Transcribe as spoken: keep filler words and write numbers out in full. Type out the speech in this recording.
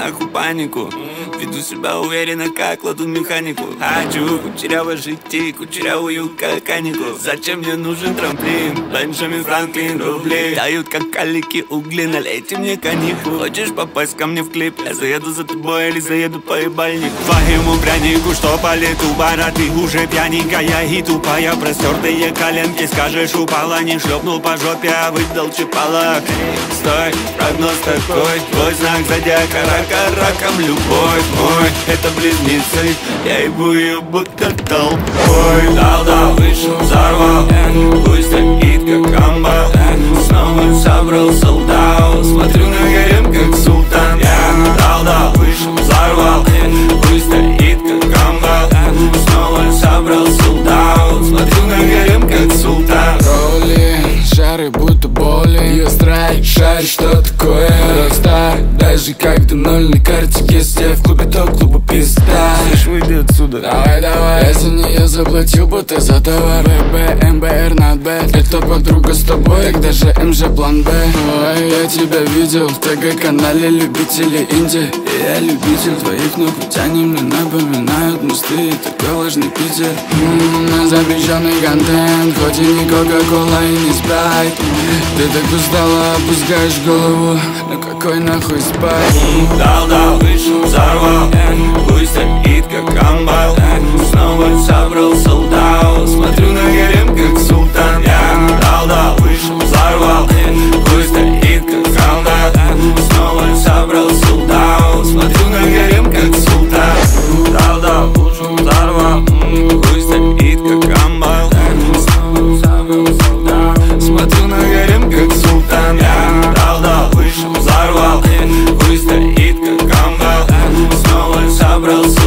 нахуй панику. Веду себя уверенно, как ладун механику. Хочу кучеряво жить, кучерявую как канику. Зачем мне нужен трамплин? Бенджамин Франклин, рубли дают как калики угли, налейте мне коньяку. Хочешь попасть ко мне в клип? Я заеду за тобой или заеду по ебальнику. Твоему прянику, что по лету бара, ты уже пьяненькая и тупая. Простертые коленки, скажешь, упала. Не шлепнул по жопе, а выдал чипала. Стой, прогноз такой, твой знак зодиака, рака, раком любовь мой. Это близнецы, я ебу ее будто толпой. Дал-дал, вышел, взорвал, пусть стоит как амбал. Снова собрал солдат, смотрю на гарем как султан. Я дал-дал, вышел, взорвал, пусть стоит как амбал. Снова собрал солдат, смотрю на гарем как султан. Роли, шары будто боли. Ее страйк, шарь, что такое рокстар. Даже когда ноль на карте, если я в клубе, то клубу пизда. Слышь, выйди отсюда. Давай, давай. Я за нее заплатил, будто за товар. ББ, МБР, над Б. Это подруга с тобой, тогда же МЖ план Б. Ой, я тебя видел в ТГ-канале любителей инди. И я любитель твоих ног, ведь они мне напоминают мосты. Такой влажный Питер. М-м, запрещенный контент, хоть и не Кока-Кола и не Спрайт. Ты так устала, опускаешь голову, ну какой нахуй спать? Дал-дал, вышел, взорвал, пусть стоит как амбал. Снова собрал солдат, смотрю на гарем как султан. Я дал-дал, вышел, взорвал, пусть стоит как амбал. Снова собрал солдат, смотрю на гарем как султан. Дал-дал, вышел, взорвал, пусть стоит как амбал. Снова собрал солдат, смотрю на гарем как султан. Я дал-дал, вышел, взорвал, пусть стоит как амбал. Снова собрал солдат.